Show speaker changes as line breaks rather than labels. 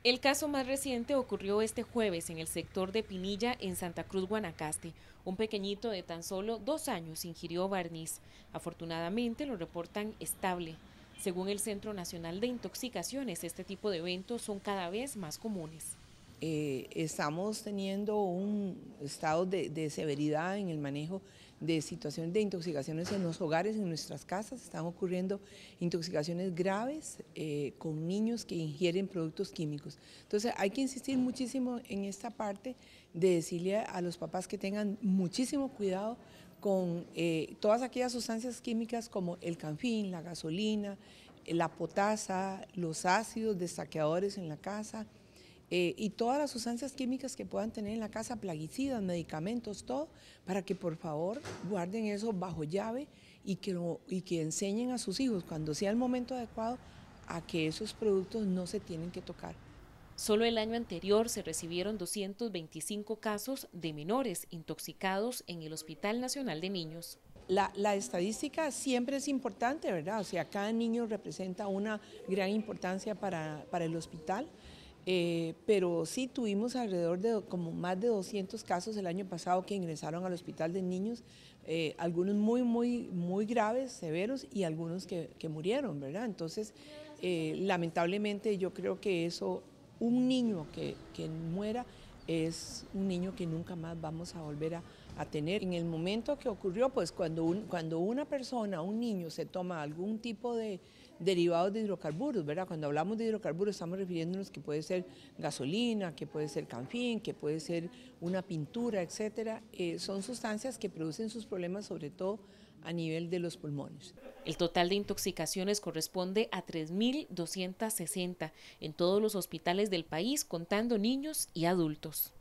El caso más reciente ocurrió este jueves en el sector de Pinilla, en Santa Cruz, Guanacaste. Un pequeñito de tan solo 2 años ingirió barniz. Afortunadamente lo reportan estable. Según el Centro Nacional de Intoxicaciones, este tipo de eventos son cada vez más comunes.
Estamos teniendo un estado de severidad en el manejo de situaciones de intoxicaciones en los hogares, en nuestras casas. Están ocurriendo intoxicaciones graves con niños que ingieren productos químicos. Entonces hay que insistir muchísimo en esta parte de decirle a los papás que tengan muchísimo cuidado con todas aquellas sustancias químicas como el canfín, la gasolina, la potasa, los ácidos destaqueadores en la casa, y todas las sustancias químicas que puedan tener en la casa, plaguicidas, medicamentos, todo, para que por favor guarden eso bajo llave y que enseñen a sus hijos cuando sea el momento adecuado a que esos productos no se tienen que tocar.
Solo el año anterior se recibieron 225 casos de menores intoxicados en el Hospital Nacional de Niños.
La estadística siempre es importante, ¿verdad? O sea, cada niño representa una gran importancia para el hospital, pero sí tuvimos alrededor de como más de 200 casos el año pasado que ingresaron al hospital de niños, algunos muy graves, severos, y algunos que murieron, ¿verdad? Entonces, lamentablemente yo creo que eso, un niño que muera, es un niño que nunca más vamos a volver a tener. En el momento que ocurrió, pues cuando una persona, un niño, se toma algún tipo de derivados de hidrocarburos, ¿verdad? Cuando hablamos de hidrocarburos estamos refiriéndonos que puede ser gasolina, que puede ser canfín, que puede ser una pintura, etcétera. Son sustancias que producen sus problemas sobre todo a nivel de los pulmones.
El total de intoxicaciones corresponde a 3.260 en todos los hospitales del país, contando niños y adultos.